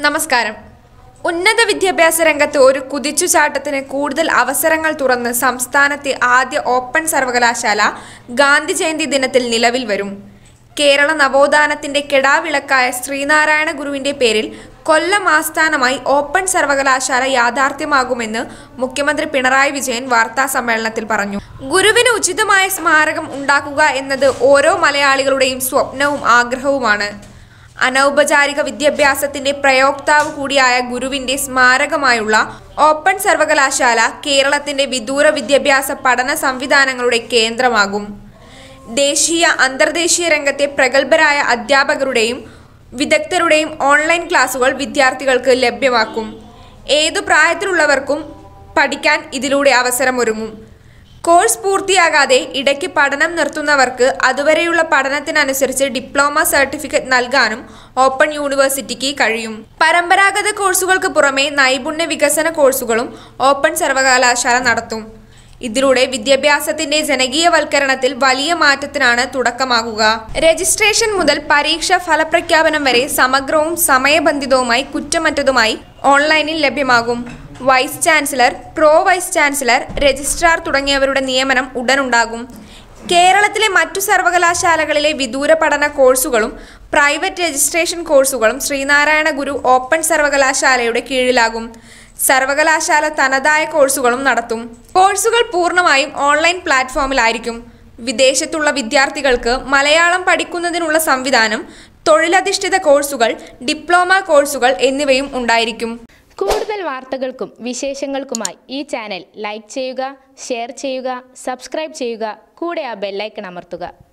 നമസ്കാരം. ഉന്നത വിദ്യാഭ്യാസ രംഗത്ത് ഒരു കുതിച്ചുചാട്ടത്തിന് കൂടുതൽ അവസരങ്ങൾ തുറന്ന് സംസ്ഥാനത്തെ ആദ്യ ഓപ്പൺ സർവകലാശാല ഗാന്ധി ജയന്തി ദിനത്തിൽ നിലവിൽ വരും. കേരള നവോത്ഥാനത്തിന്റെ കെടാവിളക്കായ ശ്രീനാരായണ ഗുരുവിന്റെ പേരിൽ കൊല്ലം ആസ്ഥാനമായി ഓപ്പൺ സർവകലാശാല യാഥാർത്ഥ്യമാകുമെന്ന് മുഖ്യമന്ത്രി പിണറായി വിജയൻ വാർത്താസമ്മേളനത്തിൽ പറഞ്ഞു. ഗുരുവിന് ഉചിതമായ സ്മാരകം ഉണ്ടാക്കുക എന്നത് ഓരോ മലയാളികളുടെയും സ്വപ്നവും ആഗ്രഹവുമാണ്. അനൗപചാരിക വിദ്യാഭ്യാസത്തിന്റെ പ്രയോക്താവ് കൂടിയായ ഗുരുവിന്റെ സ്മാരകമായുള്ള ഓപ്പൺ സർവകലാശാല കേരളത്തിന്റെ വിദൂര വിദ്യാഭ്യാസ പഠന സംവിധാനങ്ങളുടെ കേന്ദ്രമാകും. ദേശീയ അന്തർദേശീയ രംഗത്തെ പ്രഗത്ഭരായ അധ്യാപകരുടെയും വിദഗ്ധരുടെയും ഓൺലൈൻ ക്ലാസുകൾ വിദ്യാർത്ഥികൾക്ക് ലഭ്യമാക്കും. ഏതു പ്രായത്തിലുള്ളവർക്കും പഠിക്കാൻ ഇതിലൂടെ അവസരമൊരുങ്ങും. കോഴ്സ് പൂർത്തിയാകാതെ ഇടയ്ക്ക് പഠനം നിർത്തുന്നവർക്ക് അതുവരെയുള്ള പഠനത്തിനനുസരിച്ച് ഡിപ്ലോമ സർട്ടിഫിക്കറ്റ് നൽകാനും ഓപ്പൺ യൂണിവേഴ്സിറ്റിക്ക് കഴിയും. പരമ്പരാഗത കോഴ്സുകൾക്ക് പുറമെ നൈപുണ്യ വികസന കോഴ്സുകളും ഓപ്പൺ സർവകലാശാല നടത്തും. ഇതിലൂടെ വിദ്യാഭ്യാസത്തിന്റെ ജനകീയവൽക്കരണത്തിൽ വലിയ മാറ്റത്തിനാണ് തുടക്കമാകുക. രജിസ്ട്രേഷൻ മുതൽ പരീക്ഷ ഫലപ്രഖ്യാപനം വരെ സമഗ്രവും സമയബന്ധിതവുമായി കുറ്റമറ്റതുമായി ഓൺലൈനിൽ ലഭ്യമാകും. Vice chancellor, pro vice chancellor, registrar തുടങ്ങിയവരുടെ നിയമനം ഉടനുണ്ടാകും. കേരളത്തിലെ മറ്റു സർവകലാശാലകളിലെ വിദൂര പഠന കോഴ്സുകളും പ്രൈവറ്റ് രജിസ്ട്രേഷൻ കോഴ്സുകളും ശ്രീനാരായണ ഗുരു ഓപ്പൺ സർവകലാശാലയുടെ കീഴിലാകും. സർവകലാശാല തനതായ കോഴ്സുകളും നടത്തും. കോഴ്സുകൾ പൂർണ്ണമായും ഓൺലൈൻ പ്ലാറ്റ്ഫോമിലായിരിക്കും. വിദേശത്തുള്ള വിദ്യാർത്ഥികൾക്ക് മലയാളം പഠിക്കുന്നതിനുള്ള സംവിധാനം, തൊഴിലധിഷ്ഠിത കോഴ്സുകൾ, ഡിപ്ലോമ കോഴ്സുകൾ എന്നിവയും ഉണ്ടായിരിക്കും. കൂടുതൽ വാർത്തകൾക്കും വിശേഷങ്ങൾക്കുമായി ഈ ചാനൽ ലൈക്ക് ചെയ്യുക, ഷെയർ ചെയ്യുക, സബ്സ്ക്രൈബ് ചെയ്യുക, കൂടെ ആ ബെല്ലൈക്കൺ അമർത്തുക.